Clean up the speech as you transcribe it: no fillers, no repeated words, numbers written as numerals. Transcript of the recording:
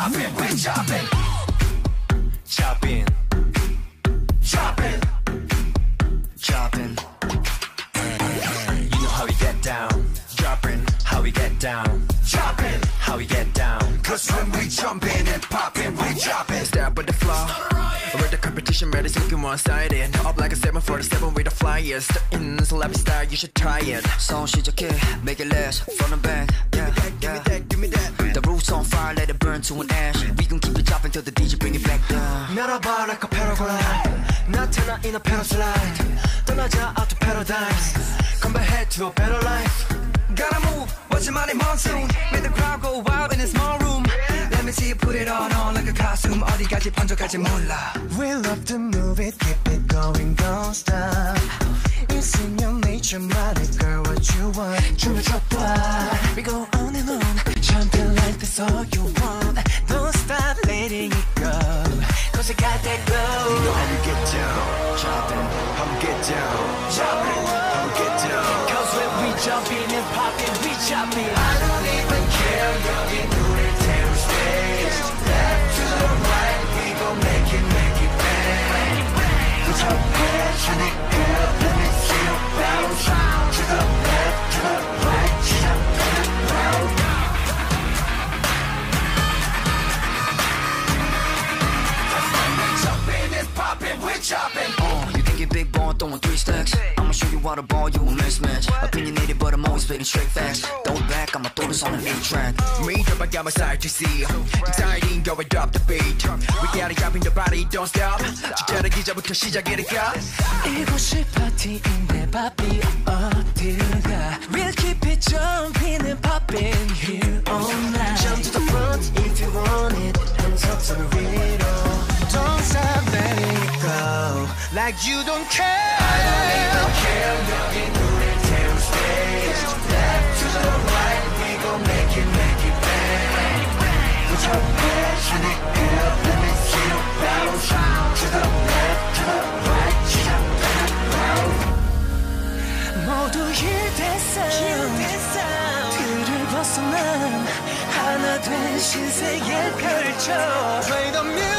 popping, we jopping. Jopping, jopping, jopping. You know how we get down. Jopping, how we get down. Jopping, how we get down. Cause when we jumping and popping, we jopping. Step with the flow. With the competition, ready, looking one-sided. Up like a 747 with the flyers. In the celebrity style, you should try it. Song 시작해, make it last, front and back. Yeah, give me that, give me that. The roof's on fire, let it burn to an ash. We gon' keep it dropping till the DJ bring it back down. 날아봐 like a paraglide. 나타나 in a paraslide. 떠나자 out to paradise. Come back to a better life. Gotta move, watch your money monsoon. Make the crowd go wild in a small room. Let me see you put it on like a costume. 어디까지 번져갈지 몰라. We love to move it, keep it going, don't stop. It's in your nature, money, girl, what you want. 춤을 춰봐. We go on and on. Jumping like that's all you want. Don't stop letting it go. Cause you got that glow. You know how we get down. Jumping, how we get down. Jumping, how we get down. Cause when we jumping and popping, we chopping. I don't even care. 여기 눈을 태울 stage. Left to the right, we gon' make it bang. Put your hands in the air, let me see you bounce. To the left, to the right, jumping around. Cause when we jumping and popping, we chopping. You think you're big ball, throwing 3 stacks. I'ma show you how to ball, you a mismatch. Opinionated, but I'm always spitting straight facts. Throw it back, I'ma throw this on a new track. Me, drop, I got my side to see. Exciting, go and drop the beat. We gotta drop in the body, don't stop. 진짜는 기자부터 시작이니까. 이곳이 파티인데 바비 어딜 가. We'll keep it jumping and popping here all night. Jump to the front if you want it. Hands up to the radio. Don't stop letting it go. Like you don't care. I don't even care. 여기 눈을 태울 stage. Left to the right, we gon' make it bang. Put your hands in the air, let me see you bounce. To the left, to the right, jumping around. 모두 힐됐어. 틀을 벗어난 하나 된 신세계 펼쳐. Play the music.